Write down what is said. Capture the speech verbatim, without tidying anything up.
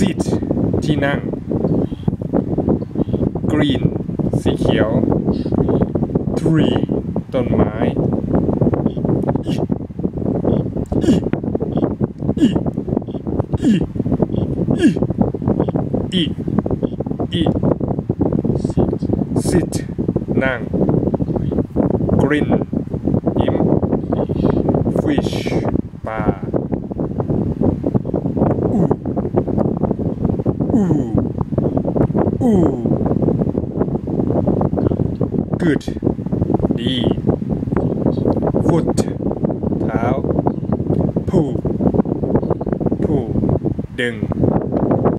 seat ที่นั่ง green สีเขียว tree ต้นไม้อีอีอีอีอี sit นั่ง grin ยิ้ม fish ปลาอูอูอู good ดี foot เท้า pull pull ดึง